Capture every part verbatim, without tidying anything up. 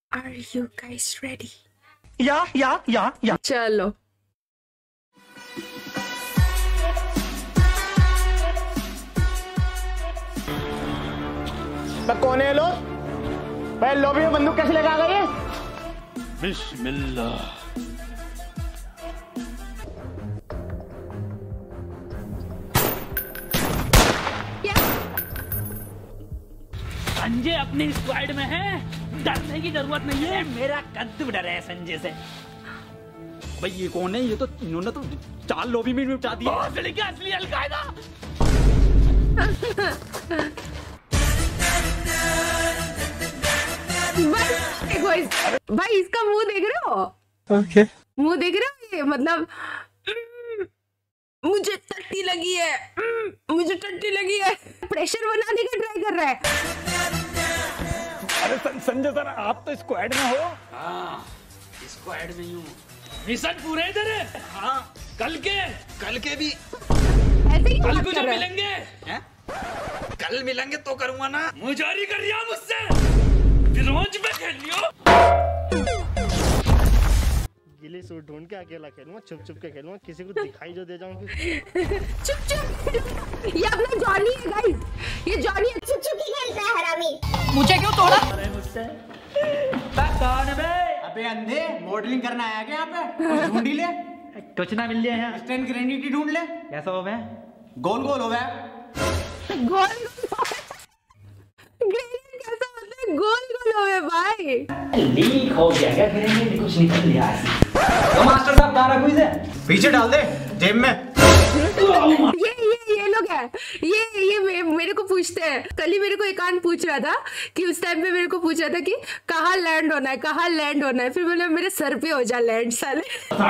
Are you guys ready? Yeah, yeah, yeah, yeah. चलो कौन है लोग? भाई लॉबी में बंदूक कैसे लगा गई? बिस्मिल्लाह। संजय अपने स्क्वाड में है, डरने की जरूरत नहीं है। मेरा कद्दू डर है संजय से। भाई ये कौन है? ये तो इन्होंने तो चार लॉबी में निपटा दिया। क्या असली अलकायदा? भाई, भाई इसका मुंह देख रहे हो? ओके। मुंह देख रहे हो? ये मतलब मुझे टट्टी लगी है, मुझे टट्टी लगी है। प्रेशर बनाने का ट्राई कर रहा है। अरे संजय सर, आप तो स्क्वाड में हो। हाँ, स्क्वाड में हूँ। मिशन पूरे इधर है। हाँ, कल के कल के भी ऐसे ही कल को जब मिलेंगे हैं? कल मिलेंगे तो करूँगा ना। मुजारी कर रही हो मुझसे, रोज में खेल लियो। गिली सूट ढूंढ के अकेला खेलूंगा, छुप छुप के खेलूंगा, किसी को दिखाई जो दे जाऊंगी। चुप चुप, ये अपना जॉनी है गाइस, ये जॉनी चुप चुप ही खेलता है हरामी। मुझे क्यों तोड़ा? अरे मुझसे कौन है बे? अबे अंधे, मॉडलिंग करना आया क्या यहाँ पे? ढूंढ ही ले, कुछ ना मिल जाए। स्टैंड ग्रेनिटी ढूंढ ले। कैसा हो बे? गोल गोल हो गया। गोल ग्रेनिट कैसा मतलब है? गोल गोल हो गए भाई। लीक हो गया क्या? ग्रेनिट कुछ निकल लिया है। तो मास्टर साहब कहाँ रखा इसे? पीछे डाल दे जेब में। ये ये ये लोग है, ये ये मे, मेरे को पूछते हैं। कल ही मेरे को एकांत पूछ रहा था कि उस टाइम पे मेरे को पूछ रहा था कि कहाँ लैंड होना है, कहाँ लैंड होना है। फिर बोले मेरे सर पे हो जा लैंड साले।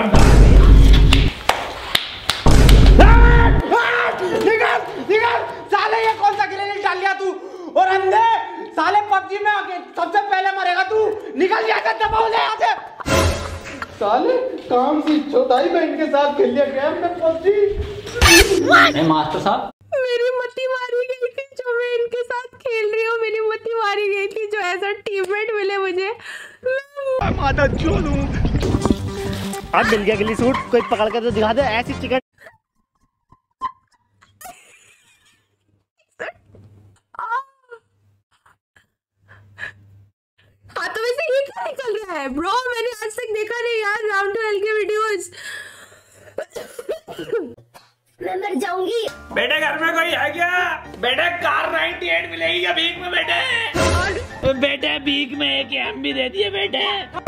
निकल निकल साले, ये कौन सा ग्रेनेड डाल लिया तू? और अंधे साले, पबजी में आके सबसे पहले मरेगा तू। निकल यहाँ से, दबाओ ले यहाँ से। साले काम से चौथाई में इनके साथ खेल लिया गया मैं पबजी। मास्टर साहब, मेरी मती मारी गई थी जो मैं इनके साथ खेल रही हूँ। मेरी मती मारी गई थी जो ऐसा टीममेट मिले मुझे। माता चोलू। अब मिल गया गिली सूट, कोई पकड़ कर तो दिखा दे ऐसी चिकन। हाँ तो वैसे ये क्या निकल रहा है ब्रो? मैंने आज तक देखा नहीं यार राउंड ट्वेल्व के वीडियोस। मैं मर जाऊंगी। बेटे घर में कोई है क्या? बेटे कार अट्ठानवे मिलेगी क्या भीख में? बेटे बेटे भीख में एक एम भी दे दिए बेटे।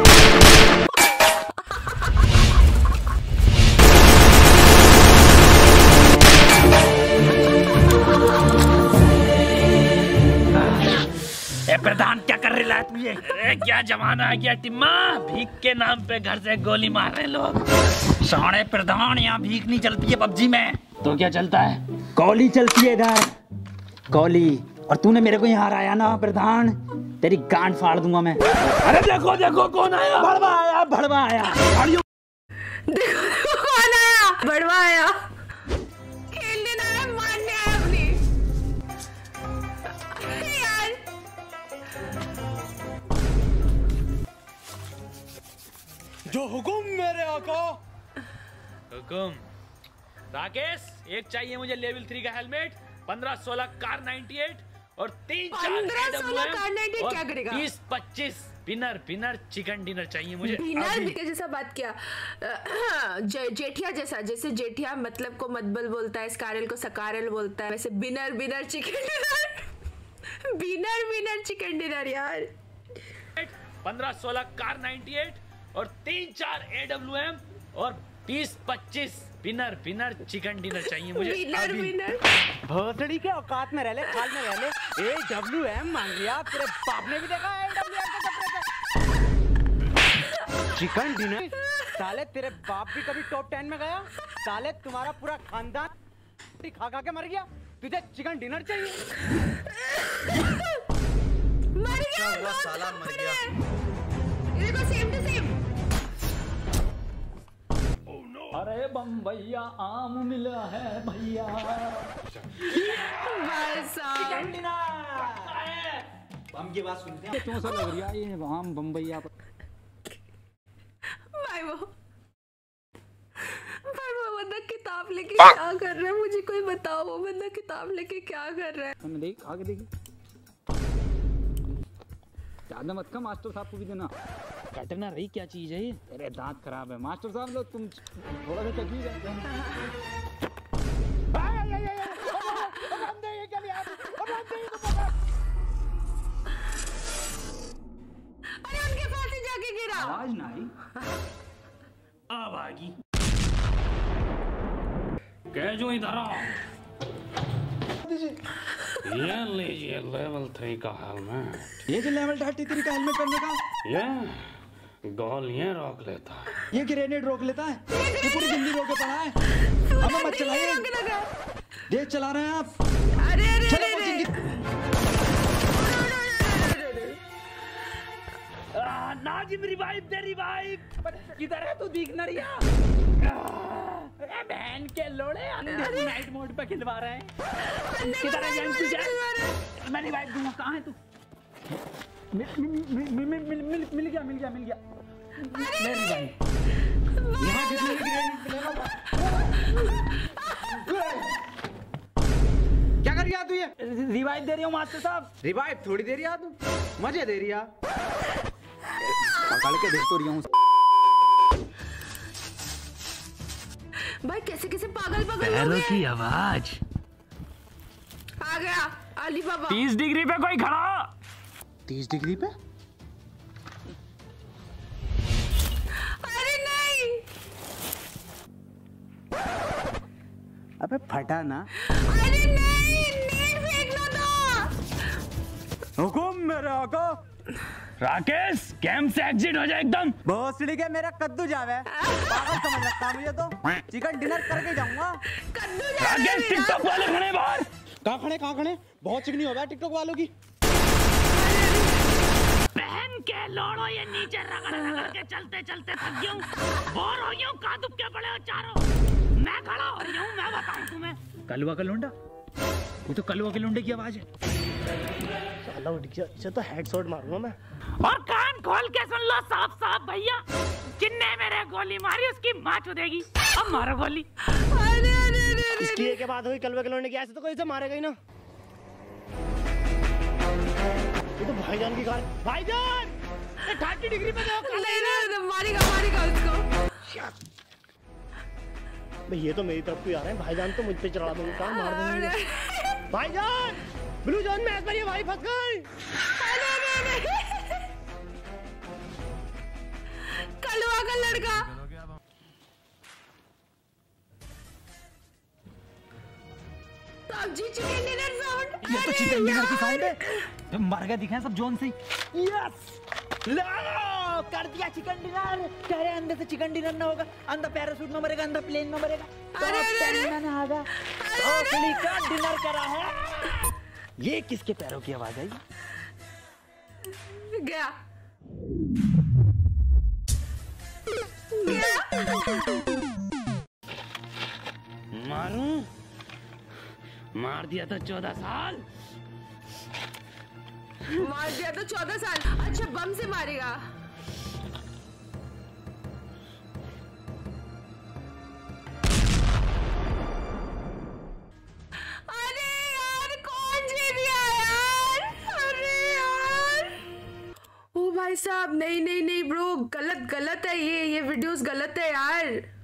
ए प्रधान, क्या कर रही है तू ये? अरे क्या जमाना आ गया टिम्मा, भीख के नाम पे घर से गोली मार रहे लोग। साढ़े प्रधान, यहाँ भीख नहीं चलती है पबजी में। तो क्या चलता है? कॉली चलती है इधर, कॉली। और तूने मेरे को यहाँ हराया ना प्रधान, तेरी गांड फाड़ दूंगा मैं। अरे देखो देखो कौन आया? भड़वा आया, भड़वा आया। देखो देखो कौन आया? भड़वा आया। खेलने ना है, मारने है अपनी। यार जो हुकुम मेरे आका। हुकुम। राकेश, एक चाहिए मुझे लेवल थ्री का हेलमेट, पंद्रह सोलह कार अट्ठानवे और तीन पंद्रह सोलह कार अट्ठानवे क्या करेगा? बीस पच्चीस पिनर पिनर चिकन डिनर चाहिए मुझे। बिनर बिके जैसा बात किया, जे, जेठिया जैसा। जैसे जेठिया मतलब को मतबल बोलता है, स्कारल को सकारल बोलता है, वैसे winner winner chicken dinner. Winner winner chicken dinner यार। पंद्रह सोलह कार अट्ठानवे और तीन चार ए डब्ल्यू एम और बीस पच्चीस पिनर पिनर चिकन डिनर चाहिए मुझे। बिनर बिनर भोसड़ी के औकात में रह ले, खाल में रह ले। ए डब्ल्यू एम मांग लिया, तेरे बाप ने भी देखा ए डब्ल्यू एम के कपड़े। चिकन डिनर साले, तेरे बाप भी कभी टॉप टेन में गया? साले तुम्हारा पूरा खानदान खा खा के मर गया, तुझे चिकन डिनर चाहिए? मर गया साला, मर गया। देखो सेम टू सेम। अरे बम्बैया आम मिला है भैया। बस हम की बात सुनते हैं। क्यों सा लग रही है ये हम बम्बई आप भाई वो भाई वो बंदा किताब लेके क्या कर रहा है, मुझे कोई बताओ वो बंदा किताब लेके क्या कर रहा है। मैंने देख आगे देखी ज्यादा मत का मास्टर साहब को भी देना। कटना रही क्या चीज है ये? अरे दांत खराब है मास्टर साहब लोग, तुम थोड़ा सा चकी जाए। अरे उनके पास ही जाके गिरा। आवाज ना आई अब आगी कह जो इधर आओ। ये लीजिए लेवल थ्री का हेलमेट। ये जो लेवल थर्टी थ्री का हेलमेट पहनने का ये गोलियां रोक लेता है। ये ग्रेनेड रोक लेता है, ये पूरी दिल्ली रोके पड़ा है। हमें मत चलाइए, देख चला रहे हैं आप। अरे अरे चलो अरे कोचिंग की- नाजिम रिवाइव दे रिवाइव। किधर है तू दिख ना रिया? अरे बहन के लोड़े नाइट मोड पे खिलवा रहे हैं। किधर है जंग तुझे? मैं रिवाइव दूंगा। कहाँ है तू? मिल मिल मिल मिल मिल मिल मिल गया मिल गया मिल गया। मैं रिवाइव यहाँ कितने ग्रेनेड मिलेगा? क्या कर रही तू ये? रिवाइव दे रही हूँ मास्टर साहब। रिवाइव थोड़ी दे रही है तू, मजे दे रही है। पकड़ के देख तो रही हूँ। भाई कैसे कैसे पागल पागल हो पैरों गए। की आवाज। आ गया अली बाबा। तीस डिग्री पे कोई खड़ा। तीस डिग्री पे? अरे नहीं अबे फटा ना। अरे नहीं नेट फेंकना था। हुकुम मेरे आका। राकेश कैंप से एग्जिट हो जाए एकदम। भोसड़ी के मेरा कद्दू जावे पागल समझ रखता है मुझे तो। चिकन डिनर करके जाऊंगा। कद्दू जा राकेश टिकटॉक वाले खड़े बाहर। कहाँ खड़े कहाँ खड़े? बहुत चिकनी हो गया टिकटॉक वालों की। बहन के लोड़ो ये नीचे रगड़ रगड़ के चलते चलते थक गया हूँ। बोर हो गया हूँ। कहाँ दुबके पड़े हो चारों? मैं खड़ा हो रही हूँ, मैं बताऊँ तुम्हें। कलवा का लुंडा, ये तो कलवा के लुंडे की आवाज है। साला उठ गया, इसे तो हेडशॉट मारूंगा मैं। और कान खोल के सुन लो साफ साफ भैया, जिनने मेरे गोली मारी उसकी माँ चुदेगी। अब मारो गोली। अरे अरे अरे इसकी एक बात हुई कलवे के लुंडे की, ऐसे तो कोई इसे मारेगा ही ना। ये तो भाईजान की कार। भाईजान ये थर्टी डिग्री पे देखो। नहीं नहीं मारेगा मारेगा उसको। भाई ये तो मेरी तरफ को आ रहे हैं। भाईजान तो मुझ पे चढ़ा दूंगा, काम मार देंगे। भाईजान ब्लू जोन में ऐसा ये भाई फंस गई। कलवा का लड़का। सब्जी चिकन डिनर साउंड। ये तो चिकन डिनर की साउंड है। मर गए दिखे सब जोन से। यस लो कर दिया चिकन डिनर। कह रहे अंदर से चिकन डिनर ना होगा, अंदर पैराशूट में मरेगा, अंदर प्लेन में मरेगा। अरे, अरे, अरे। ना आगा असली का डिनर करा है। ये किसके पैरों की आवाज आई? गया गया। मारूं? मार दिया तो चौदह साल। मार दिया तो चौदह साल। अच्छा बम से मारेगा। अरे यार कौन जीत गया यार? अरे यार ओ भाई साहब नहीं नहीं नहीं ब्रो, गलत गलत है ये ये वीडियोस गलत है यार।